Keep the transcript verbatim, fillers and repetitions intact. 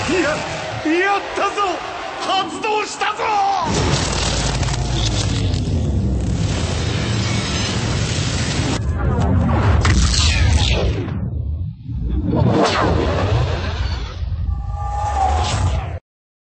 ややったぞ、発動したぞ。